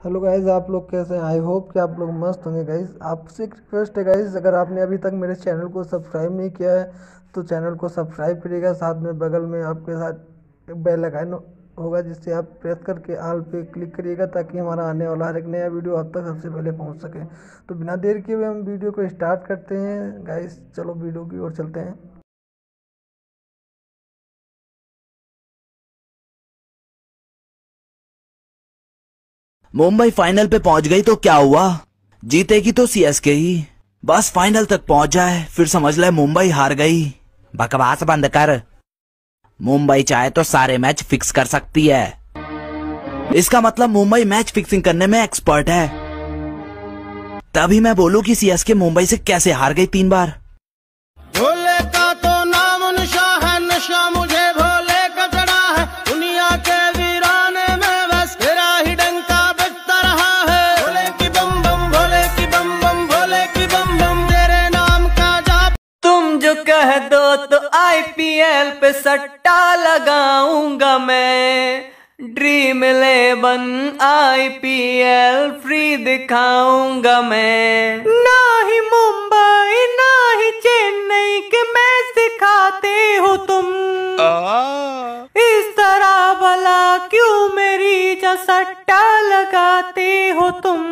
Hello guys, आप लोग कैसे हैं? आई होप कि आप लोग मस्त होंगे गाइज। आपसे एक रिक्वेस्ट है गाइज, अगर आपने अभी तक मेरे चैनल को सब्सक्राइब नहीं किया है तो चैनल को सब्सक्राइब करिएगा। साथ में बगल में आपके साथ बेल आइकन होगा जिससे आप प्रेस करके ऑल पे क्लिक करिएगा ताकि हमारा आने वाला हर एक नया वीडियो आप तक सबसे पहले पहुंच सके। तो बिना देर किए हुए हम वीडियो को स्टार्ट करते हैं गाइज। चलो वीडियो की ओर चलते हैं। मुंबई फाइनल पे पहुंच गई तो क्या हुआ? जीतेगी तो सीएसके ही। बस फाइनल तक पहुंच जाए फिर समझ ले मुंबई हार गई। बकवास बंद कर। मुंबई चाहे तो सारे मैच फिक्स कर सकती है। इसका मतलब मुंबई मैच फिक्सिंग करने में एक्सपर्ट है। तभी मैं बोलूं कि सीएसके मुंबई से कैसे हार गई 3 बार। भोले का तो नाम नशा है, नशा मुझे भोले का चढ़ा है। दुनिया के वीराने में बस तेरा ही डंका बजता रहा है। भोले की बम बम, भोले की बम बम, भोले की बम बम, तेरे नाम का जाप। तुम जो कह दो तो आईपीएल पे सट्टा लगाऊंगा मैं। ड्रीम 11 आईपीएल फ्री दिखाऊंगा मैं। ना ही मुंबई ना ही चेन्नई के मैच सिखाते हो तुम। इस तरह भला क्यों मेरी जो सट्टा लगाते हो तुम।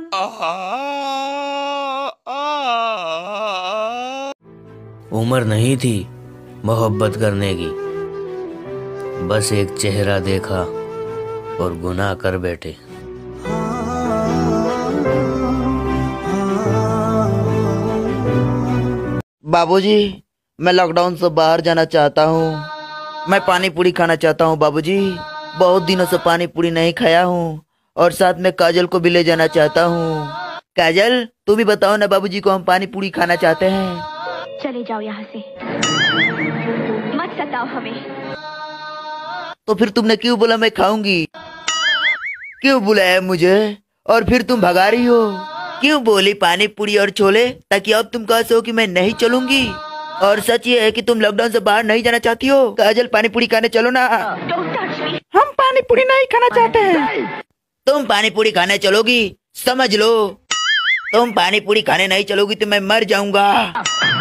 उम्र नहीं थी मोहब्बत करने की, बस एक चेहरा देखा और गुनाह कर बैठे। बाबूजी, मैं लॉकडाउन से बाहर जाना चाहता हूँ। मैं पानी पूरी खाना चाहता हूँ बाबूजी। बहुत दिनों से पानी पूरी नहीं खाया हूँ और साथ में काजल को भी ले जाना चाहता हूँ। काजल, तू भी बताओ ना बाबूजी को, हम पानी पूरी खाना चाहते हैं। चले जाओ यहाँ से, मत सताओ हमें। तो फिर तुमने क्यों बोला मैं खाऊंगी? क्यों बुलाया मुझे और फिर तुम भगा रही हो? क्यों बोली पानी पूरी और छोले, ताकि अब तुम कह सो कि मैं नहीं चलूंगी? और सच ये है कि तुम लॉकडाउन से बाहर नहीं जाना चाहती हो। काजल, पानी पूरी खाने चलो ना। हम पानी पूरी नहीं खाना चाहते हैं। तुम पानी पूरी खाने चलोगी, समझ लो। तुम पानी पूरी खाने नहीं चलोगी तो मैं मर जाऊंगा।